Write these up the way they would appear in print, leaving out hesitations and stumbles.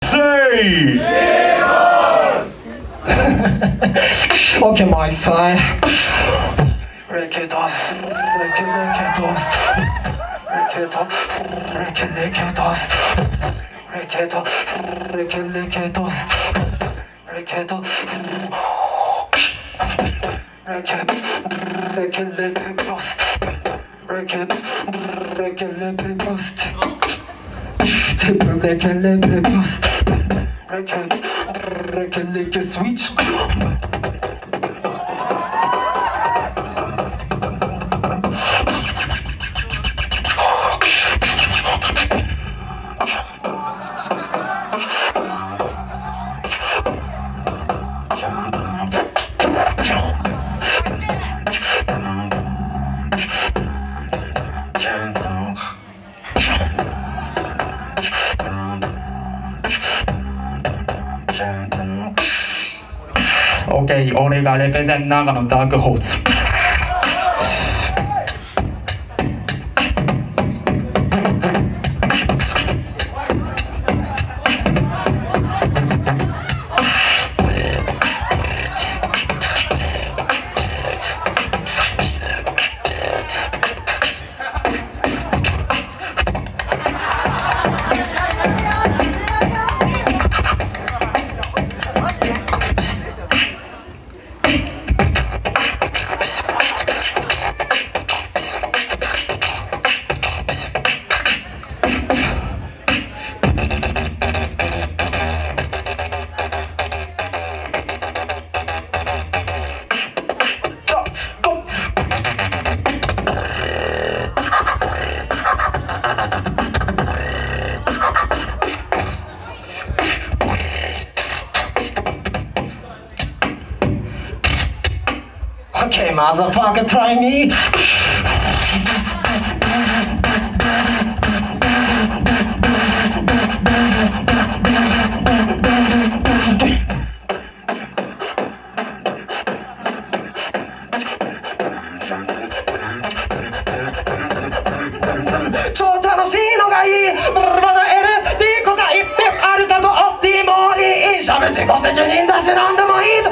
say Okay, my side. Reketos, reketos, reketos, reketos, reketos, reketos, reketos, switch. OK、俺がレペゼン長野ダークホース。 Okay, motherfucker, try me.超楽しいのがいい。ブルバナ LD 個が一品あるかとオッティモーリー。しゃべ自己責任だし何でもいいと。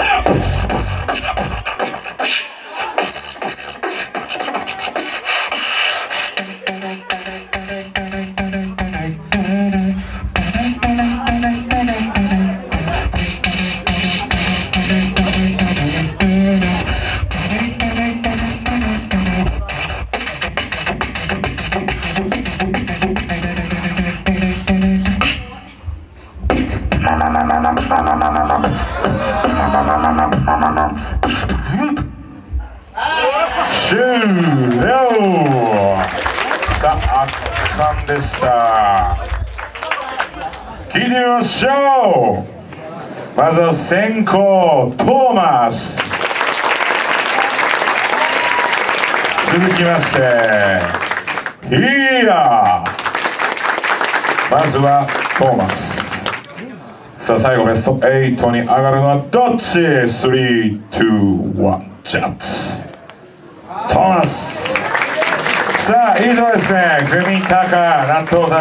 終了。さあ、圧巻でした。聞いてみましょう。まずは先攻トーマス、続きましてヒーヤー。まずはトーマス。さあ最後ベスト8に上がるのはどっち？ 3、2、1、ジャッジトーマス。さあ以上ですね、組高納豆